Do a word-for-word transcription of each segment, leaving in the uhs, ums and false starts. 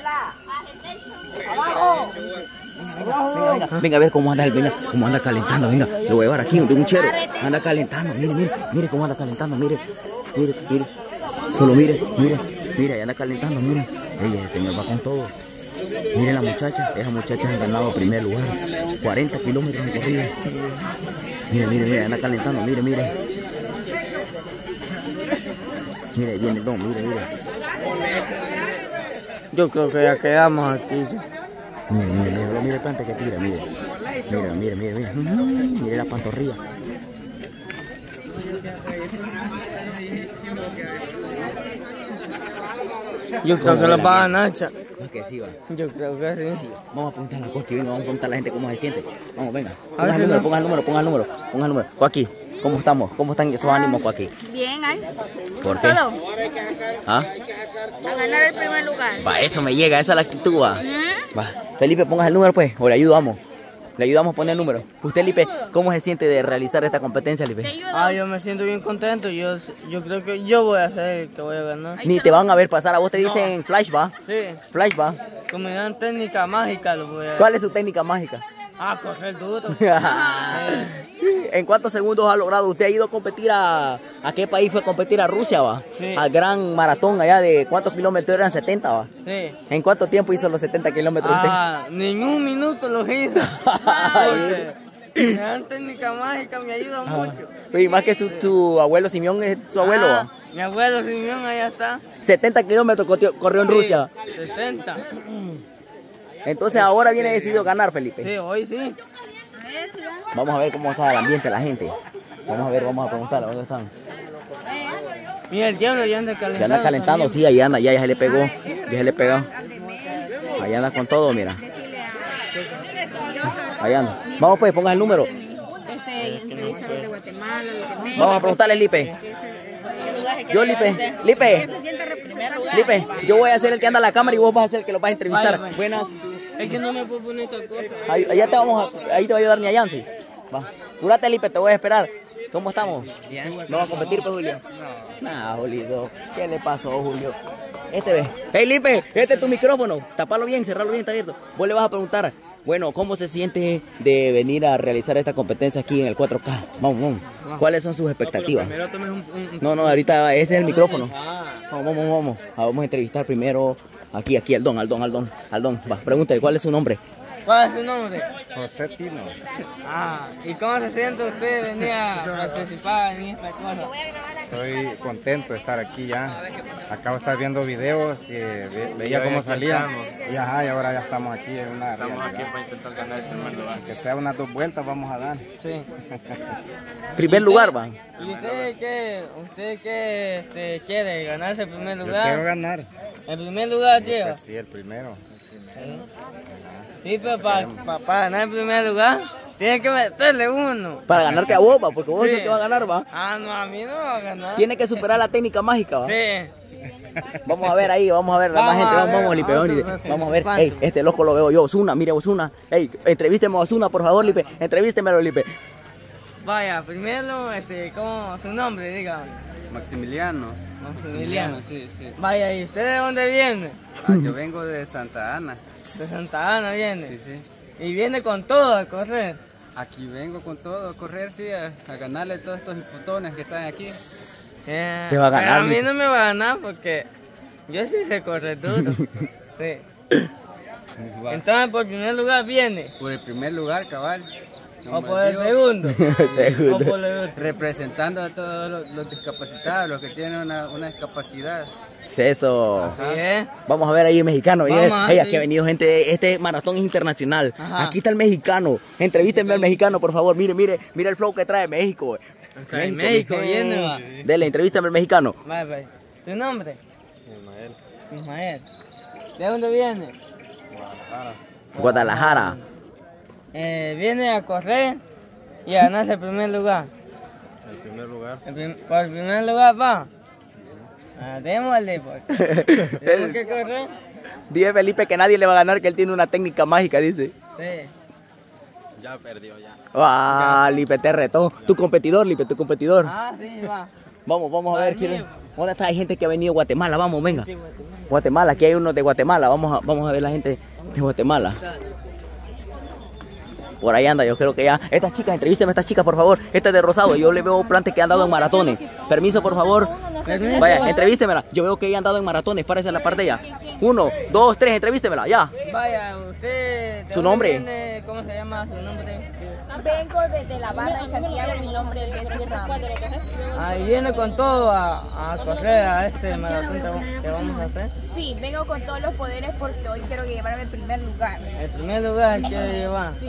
Venga, venga, venga a ver cómo anda, venga, cómo anda calentando, venga, lo voy a llevar aquí de un chero, anda calentando, mire, mire, mire cómo anda calentando, mire, mire, mire, solo mire, mire, mire, ahí anda calentando, mire, ey, ese señor va con todo, mire la muchacha, esa muchacha ha ganado primer lugar, cuarenta kilómetros en corrida, mire, mire, mire, anda calentando, mire, mire, mire, viene el don, mire, mire. Yo creo que ya quedamos aquí. Mire, mire, mire, mire el plante que tira, mire. Mire, mire, mire, mire. Mm, mire la pantorrilla. Yo creo que lo va a ganar, cha. Es que sí, va. Yo creo que sí. Sí, vamos a preguntar a la Coqui, venga, vamos a preguntar a la gente cómo se siente. Vamos, venga. Ponga el número, ponga el número, ponga el número, ponga el número. Coqui, ¿cómo estamos? ¿Cómo están esos ánimos, Coqui? Bien, ¿ay? ¿Por qué? Todo. ¿Ah? A ganar el primer lugar. Va, eso me llega, esa es la actitud, va. ¿Mm? Va. Felipe, ponga el número, pues, o le ayudamos. Le ayudamos a poner el número. Usted, Lipe, ¿cómo se siente de realizar esta competencia, Lipe? Te ayudo. Ah, yo me siento bien contento. Yo, yo creo que yo voy a ser el que voy a ganar. Ni te van a ver pasar, a vos te dicen flash, va. Sí, Flash, va. como me dan técnica mágica lo voy a... ¿Cuál es su técnica mágica? Ah, correr duro. ¿En cuántos segundos ha logrado? ¿Usted ha ido a competir a... ¿A qué país fue a competir? ¿A Rusia, va? Sí. Al gran maratón allá de... ¿Cuántos kilómetros eran? setenta, va. Sí. ¿En cuánto tiempo hizo los setenta kilómetros usted? Ah, ni un minuto lo hice. Porque me dan técnica mágica, me ayuda mucho. Y más que su, su abuelo Simeón es su abuelo, Ah, va. mi abuelo Simeón, allá está. setenta kilómetros corrió, corrió en Sí, Rusia. setenta. Entonces ahora viene decidido ganar, Felipe. Sí, hoy sí. Vamos a ver cómo está el ambiente, la gente. Vamos a ver, vamos a preguntarle, ¿dónde están? Mira, el diablo ya anda calentando. Ya anda calentando, sí, ahí anda, ya, ya se le pegó, ya se le pegó. Ahí anda con todo, mira. Ahí anda. Vamos pues, ponga el número. Este, entrevista a los de Guatemala, los de México. Vamos a preguntarle, Lipe. Yo, Lipe, Lipe, Lipe, yo voy a ser el que anda a la cámara y vos vas a ser el que lo vas a entrevistar. Vaya, pues. Buenas. Es que no me puedo poner esta cosa. Ahí, allá te vamos a, ahí te va a ayudar mi Yancy. Va. Cúrate, Lipe, te voy a esperar. ¿Cómo estamos? ¿No va a competir, pues, Julio? No. Nah, Julio. ¿Qué le pasó, Julio? Este ve. Hey, Lipe, este es tu micrófono. Tapalo bien, cerralo bien, está abierto. Vos le vas a preguntar, bueno, ¿cómo se siente de venir a realizar esta competencia aquí en el cuatro K? Vamos, vamos. ¿Cuáles son sus expectativas? No, no, ahorita ese es el micrófono. Vamos, vamos, vamos. Ah, vamos a entrevistar primero aquí, aquí, al don, al don, al don, al don. Va, pregúntale, ¿cuál es su nombre? ¿Cuál es su nombre? José Tino. Ah, ¿y cómo se siente usted de venir a participar en esta cosa? Estoy contento de estar aquí ya. Acabo de estar viendo videos que ve- veía cómo salían. Y ajá, y ahora ya estamos aquí en una Estamos aquí realidad. para intentar ganar el primer lugar. Que sea unas dos vueltas vamos a dar. Sí. Primer lugar, va. ¿Y usted qué, usted qué este, quiere? ¿Ganarse el primer Yo lugar? quiero ganar. ¿El primer lugar lleva? Pues sí, el primero. Sí, pero para, para, para ganar el primer lugar, tiene que meterle uno. Para ganarte a vos, va, porque vos Sí. sos el que va a ganar, va. Ah, no, a mí no me va a ganar. Tiene que superar la técnica mágica, va. Sí. Vamos a ver ahí, vamos a ver la más Vamos gente, a vamos, ver, vamos, Lipe, vamos a vamos, ver, Lipe. Vamos a ver, ¿cuánto? ey, este loco lo veo yo, Osuna, mire Osuna, ey, entrevísteme a Osuna, por favor, Lipe, entrevístemelo, Lipe. Vaya, primero, este, ¿cómo su nombre, dígame? Maximiliano. Maximiliano. Sí, sí. Vaya, ¿y usted de dónde viene? Ah, yo vengo de Santa Ana. De Santa Ana viene. Sí, sí. Y viene con todo a correr. Aquí vengo con todo a correr, sí, a, a ganarle todos estos hipotones que están aquí. Eh, Te va a ganar, pero a mí Lipe. no me va a ganar porque yo sí sé correr duro. Sí. Va. Entonces, por primer lugar viene. Por el primer lugar, cabal. O Como por el digo, segundo. O Segundo. por el otro. representando a todos los, los discapacitados, los que tienen una, una discapacidad. Eso. Sí, ¿eh? Vamos a ver ahí el mexicano. Vamos, Ey, ah, ey, sí. aquí ha venido gente, de- este maratón es internacional. Ajá. Aquí está el mexicano. Entrevístenme al mexicano, por favor. Mire, mire, mire el flow que trae México. güey. Está en México, viene, va. Dele, entrevístame al mexicano. Vaya, vaya. ¿Tu nombre? Ismael. Ismael. ¿De dónde viene? Guadalajara. Eh, viene a correr y a ganarse el primer lugar. El primer lugar. El prim- por el primer lugar va. Ah, démosle, porque tenemos que correr. Dice Felipe que nadie le va a ganar, que él tiene una técnica mágica, dice. Sí. Ya perdió ya. Ah, Lipe te retó. Tu competidor, Lipe, tu competidor. Ah, sí, va. Vamos, vamos a ver Va, quién es. amigo. ¿Dónde está? Hay gente que ha venido de Guatemala, vamos, venga. Guatemala, aquí hay unos de Guatemala, vamos a, vamos a ver la gente de Guatemala. Por ahí anda, yo creo que ya. Estas chicas, entrevísteme a estas chicas, por favor. Esta es de Rosado, yo le veo plantes que han dado en maratones. Permiso, por favor. Vaya, entrevístemela. Yo veo que ella han dado en maratones, párese a la parte de ella. Uno, dos, tres, entrevístemela, ya. Vaya, usted... ¿Su nombre? Viene, ¿cómo se llama su nombre? Vengo desde la barra de Santiago, mi nombre es Bessie Ramos. Ahí viene con todo a, a correr a este maratón que, que vamos a hacer. Sí, vengo con todos los poderes porque hoy quiero llevarme el primer lugar. El primer lugar quiere llevar. Sí.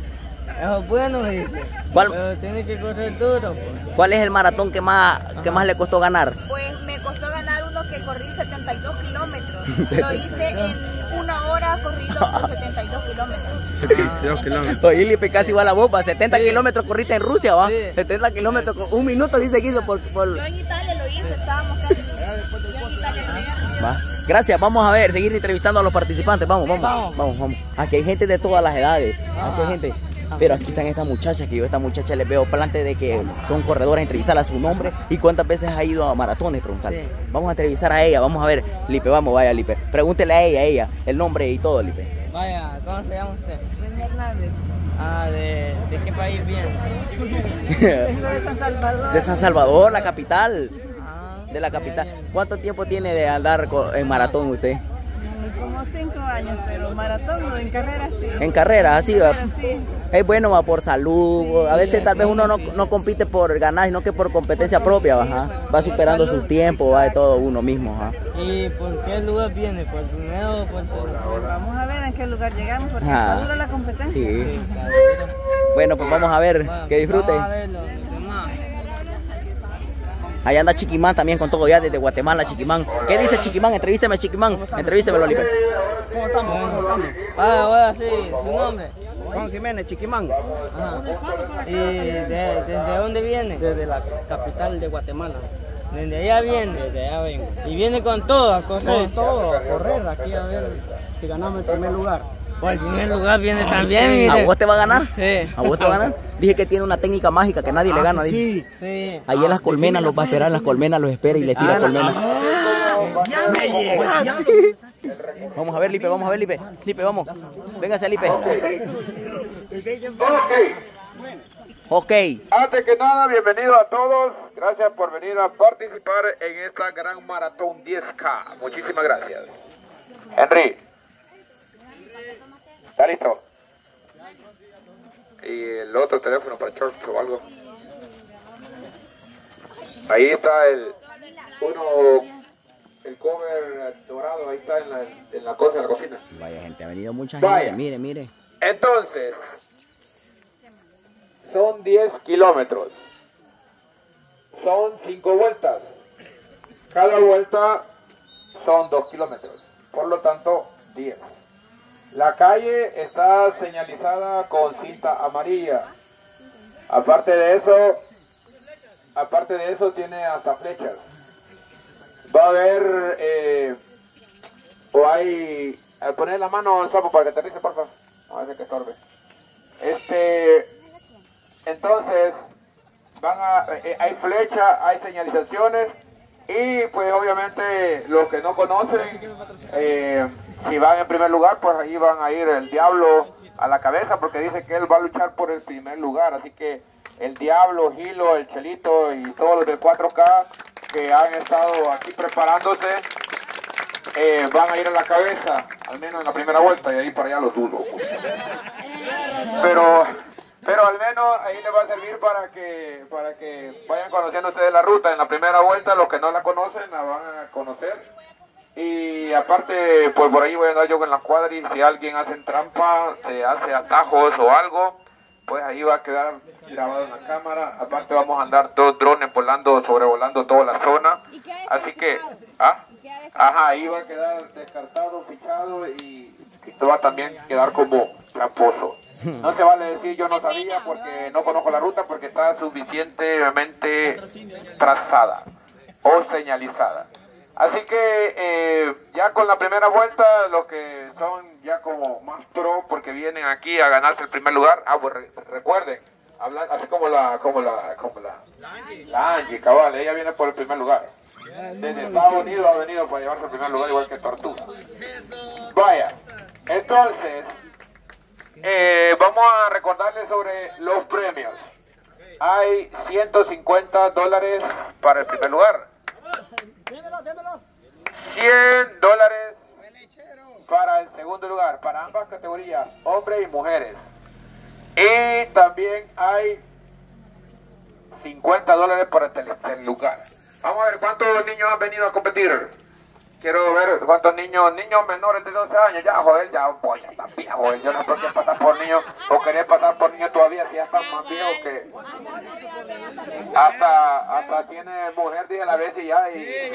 Eso es bueno, me dice. ¿Cuál? Pero tiene que correr duro. Pues. ¿Cuál es el maratón que más, que más le costó ganar? Pues me costó ganar uno que corrí setenta y dos kilómetros. Lo hice en una hora corrido por setenta y dos kilómetros. setenta y dos kilómetros. Oye, Lipe, casi igual a vos, va. setenta Sí. kilómetros corriste en Rusia, va. Sí. setenta kilómetros, con un minuto dice que hizo por... por... Yo en Italia lo hice, estábamos casi. Yo en Italia lo hice. Va. Gracias, vamos a ver, seguir entrevistando a los participantes, vamos, vamos, Vamos. vamos, vamos. Aquí hay gente de todas las edades, aquí hay gente, pero aquí están estas muchachas, que yo a esta muchacha les veo plantes de que son corredoras, entrevistarla a su nombre y cuántas veces ha ido a maratones, preguntarle. Sí. Vamos a entrevistar a ella, vamos a ver, Lipe, vamos, vaya Lipe, pregúntele a ella, a ella, el nombre y todo, Lipe. Vaya, ¿cómo se llama usted? René Hernández. Ah, ¿de, de qué país viene? Vengo de San Salvador. De San Salvador, la capital, Ah, de la allá capital. viene. ¿Cuánto tiempo tiene de andar co- en maratón usted? Como cinco años, pero maratón no, en carrera sí. En carrera, así va. Sí. Es bueno, va, por salud. A veces tal vez uno no, no compite por ganar, sino que por competencia propia, va, ajá. Va superando sus tiempos, va de todo uno mismo, ajá. ¿Y por qué lugar viene? ¿Por el primero o por el segundo? Vamos a ver en qué lugar llegamos porque Ah. está dura la competencia. Sí. Bueno, pues vamos a ver, Bueno, que disfruten. Vamos a ver los demás. Allá anda Chiquimán también con todo ya desde Guatemala, Chiquimán. ¿Qué dice Chiquimán? Entrevísteme a Chiquimán. Entrevísteme, Oliver. ¿Cómo estamos? ¿Cómo estamos? Vaya, vaya, sí, su nombre. Juan Jiménez, Chiquimán, Ajá. ¿Y de, desde dónde viene? desde la capital de Guatemala. Desde allá viene. Desde allá vengo. Y viene con todo a correr. Con todo, a correr aquí a ver si ganamos el primer lugar. Por el primer lugar viene también, mire. ¿A vos te va a ganar? Sí. ¿A vos te va a ganar? Dije que tiene una técnica mágica que nadie le gana. Dije. Sí. Sí. Ahí en las colmenas los va a esperar, en las colmenas los espera y le tira colmenas. Ya me llega. Vamos a ver, Lipe, vamos a ver, Lipe. Lipe, vamos. Véngase, Lipe. Ok. Antes que nada, bienvenido a todos. Gracias por venir a participar en esta gran maratón diez K. Muchísimas gracias. Henry, ¿está listo? Y el otro teléfono para short o algo. Ahí está el uno, el cover dorado. Ahí está en la, en la cosa de la cocina. Vaya gente, ha venido mucha Vaya. gente. Mire, mire. Entonces, son diez kilómetros. Son cinco vueltas. Cada vuelta son dos kilómetros. Por lo tanto, diez. La calle está señalizada con cinta amarilla. Aparte de eso, aparte de eso tiene hasta flechas. Va a haber, eh, o hay, a poner la mano al sapo para que aterrice, por favor. No, ese que estorbe. Este, entonces, van a, eh, hay flecha, hay señalizaciones y pues obviamente los que no conocen, eh, si van en primer lugar, pues ahí van a ir el diablo a la cabeza porque dice que él va a luchar por el primer lugar, así que el diablo, Gilo, el Chelito y todos los del cuatro K que han estado aquí preparándose, eh, van a ir a la cabeza, al menos en la primera vuelta, y ahí para allá los dudo. Pero, pero al menos ahí les va a servir para que, para que vayan conociendo ustedes la ruta. En la primera vuelta, los que no la conocen, la van a conocer. Y aparte, pues por ahí voy a andar yo con la cuadra y si alguien hace trampa, se hace atajos o algo, pues ahí va a quedar grabado en la cámara. Aparte vamos a andar dos drones volando, sobrevolando toda la zona. Así que, ¿ah? Ajá, ahí va a quedar descartado, fichado y, y va a también quedar como tramposo. No se vale decir yo no sabía porque no conozco la ruta porque está suficientemente trazada o señalizada. Así que eh, ya con la primera vuelta, los que son ya como más pro porque vienen aquí a ganarse el primer lugar, ah, pues re recuerden, hablan, así como la, como la, como la, la Angie, cabal, ella viene por el primer lugar. desde Estados Unidos ha venido para llevarse al primer lugar igual que Tortuga. Vaya, entonces, eh, vamos a recordarles sobre los premios. Hay ciento cincuenta dólares para el primer lugar. cien dólares para el segundo lugar, para ambas categorías, hombres y mujeres. Y también hay cincuenta dólares para el tercer lugar. Vamos a ver cuántos niños han venido a competir. Quiero ver cuántos niños, niños menores de doce años, ya joder, ya, pues ya están viejos, joder. Yo no sé por qué pasar por niños, o querer pasar por niños todavía, si ya están más viejos que... Hasta, hasta tiene mujer, dije la vez y ya, y...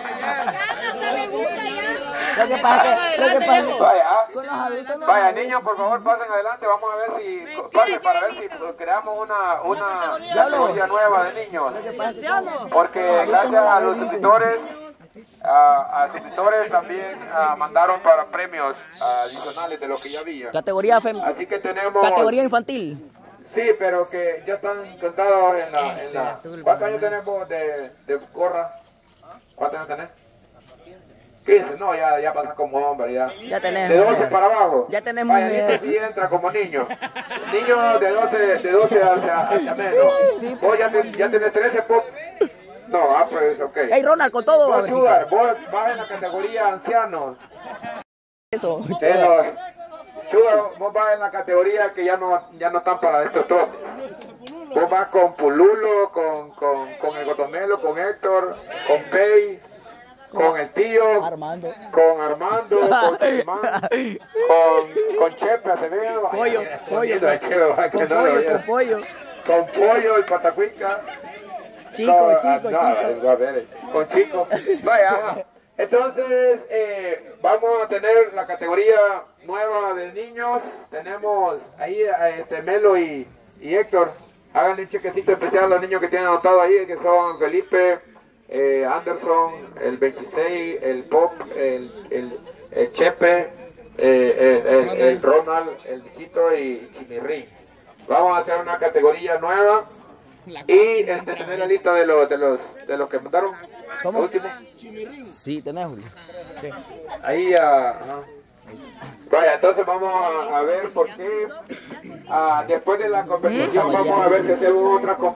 Lo que pasa que, lo que pasa que Vaya, con los adultos no. vaya, niños, por favor, pasen adelante, vamos a ver si... Pasen para ver si creamos una, una categoría nueva de niños. Porque gracias a los suscriptores... A, a suscriptores también a, mandaron para premios adicionales de lo que ya había. Categoría fem... Así que tenemos... Categoría infantil. Sí, pero que ya están contados en la... En la... ¿Cuántos años tenemos de, de gorra? ¿Cuántos años tenés? quince, no, ya, ya pasas como hombre, ya. Ya tenemos. De doce para abajo. Ya tenemos. Vaya, este sí entra como niño. Niño de doce, de doce hacia, hacia menos. Vos ya, te, ya tenés trece, pop. No, ah, pues, ok. Hey, Ronald, con todo. Vos, Sugar, vos vas en la categoría ancianos. Eso. Pero, Sugar, vos vas en la categoría que ya no, ya no están para estos trotes. Vos vas con Pululo, con, con, con el Gotomelo, con Héctor, con Pei, con el tío, Armando. con Armando, con Germán, con, con Chepe Acevedo. Pollo, Ay, pollo, que, que, que, que con no lo pollo, vea. con pollo. Con Pollo, el Patacuica. Chico, No, chico, no, chico. a ver, con Chico. Vaya, ajá. Entonces, eh, vamos a tener la categoría nueva de niños. Tenemos ahí a este Melo y, y Héctor. Háganle un chequecito especial a los niños que tienen anotado ahí, que son Felipe, eh, Anderson, el veintiséis, el Pop, el, el, el Chepe, eh, el, el, el Ronald, el Viquito y Chimirrín. Vamos a hacer una categoría nueva. Y este, tener la lista de los de los de los que mandaron. ¿Cómo? Último. Sí, tenés, Julio. Sí. Ahí a. Uh, vaya, entonces vamos a, a ver por qué. Uh, después de la competición, vamos a ver si hacemos otra competición.